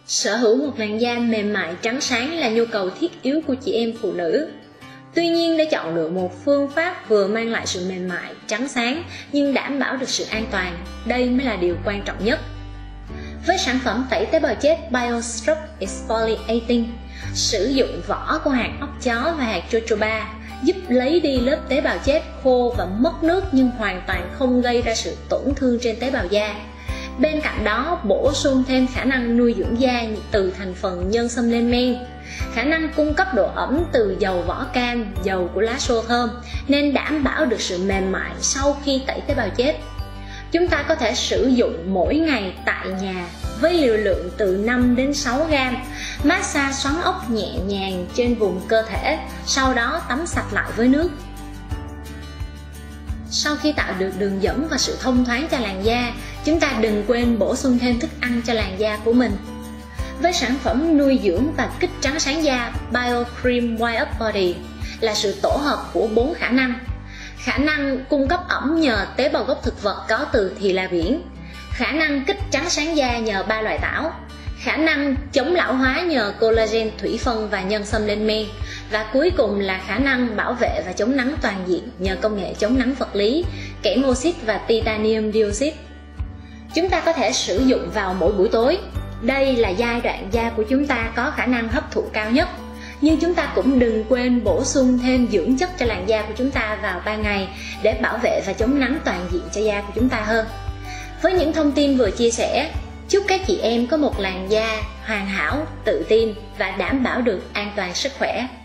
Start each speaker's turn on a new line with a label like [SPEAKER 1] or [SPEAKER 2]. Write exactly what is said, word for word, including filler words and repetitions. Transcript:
[SPEAKER 1] Sở hữu một làn da mềm mại trắng sáng là nhu cầu thiết yếu của chị em phụ nữ. Tuy nhiên, để chọn lựa một phương pháp vừa mang lại sự mềm mại, trắng sáng nhưng đảm bảo được sự an toàn, đây mới là điều quan trọng nhất. Với sản phẩm tẩy tế bào chết BioStruct Exfoliating, sử dụng vỏ của hạt óc chó và hạt jojoba giúp lấy đi lớp tế bào chết khô và mất nước nhưng hoàn toàn không gây ra sự tổn thương trên tế bào da. Bên cạnh đó, bổ sung thêm khả năng nuôi dưỡng da từ thành phần nhân sâm lên men, khả năng cung cấp độ ẩm từ dầu vỏ cam, dầu của lá xô thơm, nên đảm bảo được sự mềm mại sau khi tẩy tế bào chết. Chúng ta có thể sử dụng mỗi ngày tại nhà với liều lượng từ năm đến sáu gam, massage xoắn ốc nhẹ nhàng trên vùng cơ thể, sau đó tắm sạch lại với nước. Sau khi tạo được đường dẫn và sự thông thoáng cho làn da, chúng ta đừng quên bổ sung thêm thức ăn cho làn da của mình. Với sản phẩm nuôi dưỡng và kích trắng sáng da Bio Cream White Up Body là sự tổ hợp của bốn khả năng. Khả năng cung cấp ẩm nhờ tế bào gốc thực vật có từ thì là biển, khả năng kích trắng sáng da nhờ ba loại tảo, khả năng chống lão hóa nhờ collagen thủy phân và nhân sâm lên men, và cuối cùng là khả năng bảo vệ và chống nắng toàn diện nhờ công nghệ chống nắng vật lý, kẽm oxit và titanium dioxide. Chúng ta có thể sử dụng vào mỗi buổi tối. Đây là giai đoạn da của chúng ta có khả năng hấp thụ cao nhất. Nhưng chúng ta cũng đừng quên bổ sung thêm dưỡng chất cho làn da của chúng ta vào ban ngày để bảo vệ và chống nắng toàn diện cho da của chúng ta hơn. Với những thông tin vừa chia sẻ, chúc các chị em có một làn da hoàn hảo, tự tin và đảm bảo được an toàn sức khỏe.